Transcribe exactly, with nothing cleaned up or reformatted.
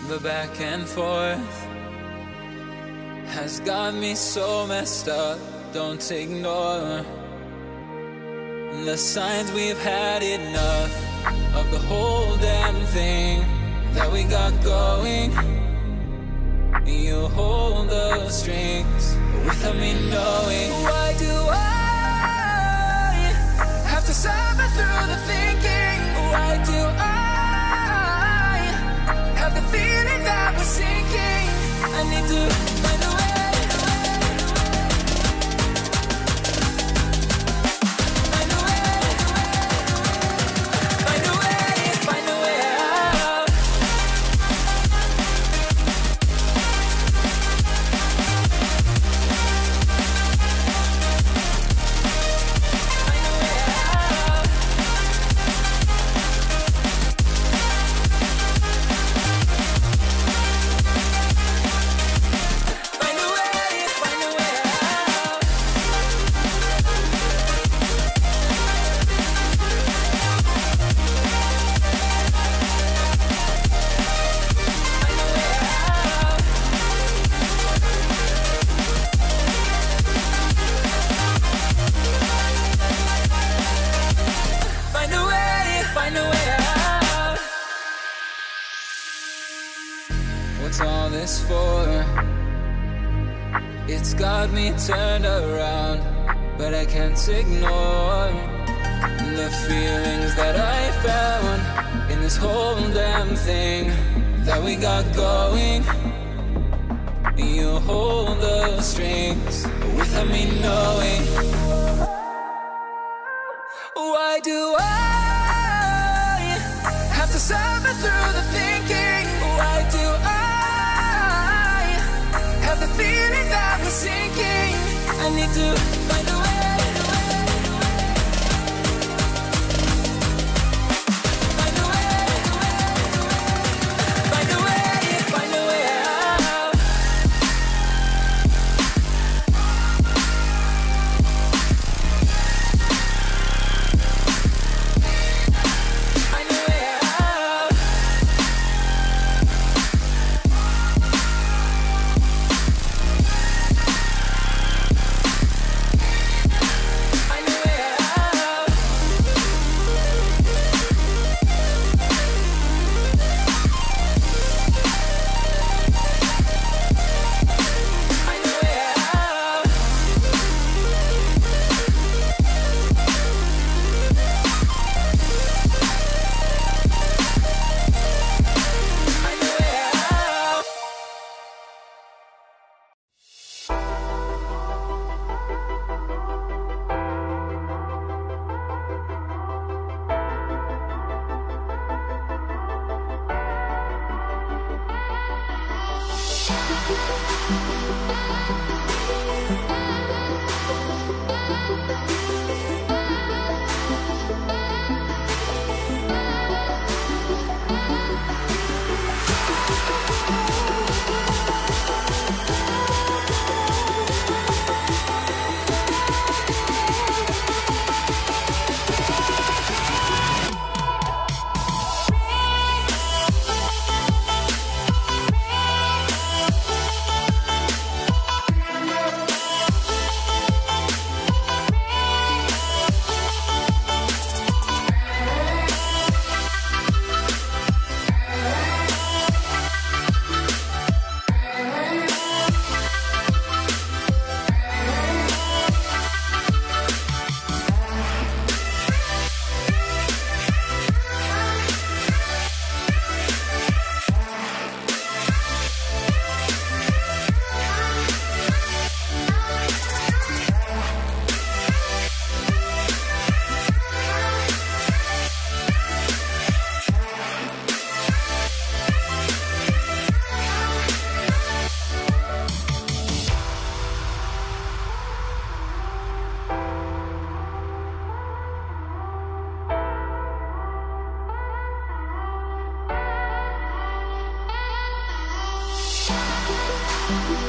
The back and forth has got me so messed up. Don't ignore the signs. We've had enough of the whole damn thing that we got going. You hold the strings without me knowing. Why do I have to suffer through the thinking? Why do I have the feeling that we're sinking? I need to find a way. What's all this for? It's got me turned around, but I can't ignore the feelings that I found in this whole damn thing that we got going. You hold the strings without me knowing. Why do I have to suffer through the thinking? Why do I have the feeling that we're sinking? I need to find a way. Find a way. Find a way. Find a way out. Find a way out. We'll be right back.